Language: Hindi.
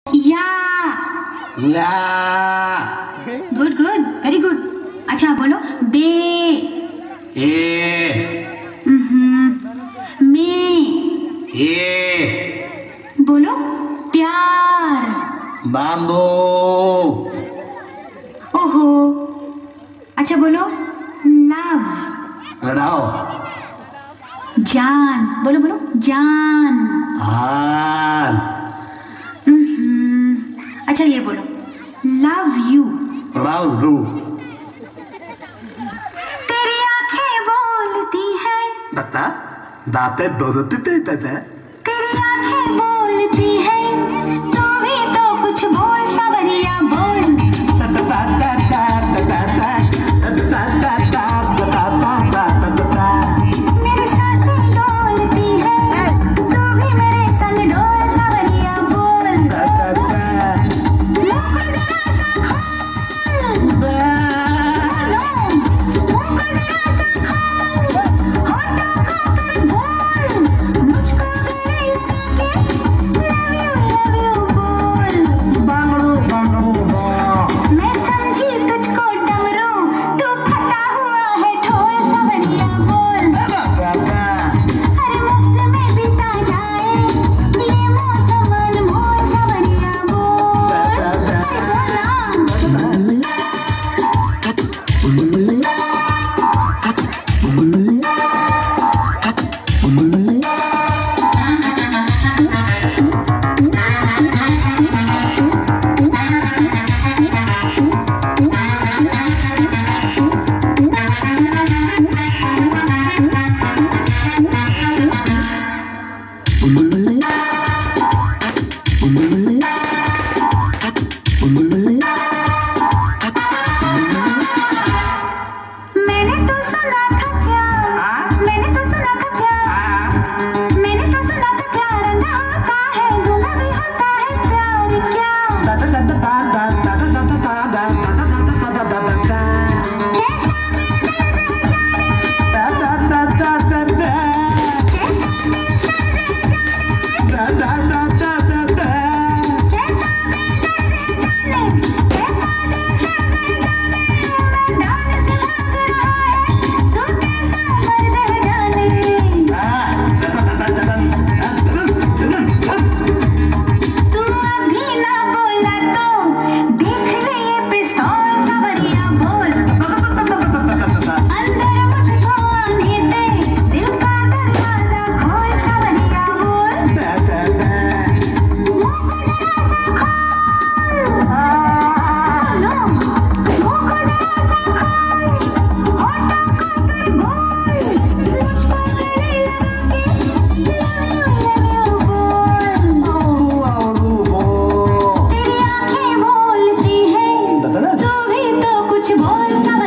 या। या। Good good, very good. अच्छा बोलो बे। ए। मे। ए। बोलो प्यार। बाम्बू। ओहो। अच्छा बोलो लव। लगाओ। जान। बोलो बोलो जान। आन। अच्छा ये बोलो लव यू। Love you. तेरी आंखें बोलती है। बता दाते बोलते थे। तेरी आंखें बोलती है, तू भी तो कुछ बोल सवरिया बोल। मेरी सांसें डोलती है, तू भी मेरे संग डोल सवरिया बोल। मुँह को जरा सा खोल, मुँह को जरा सा खोल, होठों को कर बोल, मुझको गले लगा के love you बोल। बांगड़ू बांगड़ू मैं समझी तुझको डमरू, तू फटा हुआ है ढोल सवरिया बोल। अरे मुफ्त में बीता जाए ये मौसम अनमोल सवरिया बोल। अरे बोल ना। मैंने तो सुना था प्यार, मैंने तो सुना था प्यार, मैंने तो सुना था प्यार अंधा होता है, गूंगा भी होता है प्यार क्या। कैसा दिल तेरी आंखें बोलती है, तू भी तो कुछ बोल।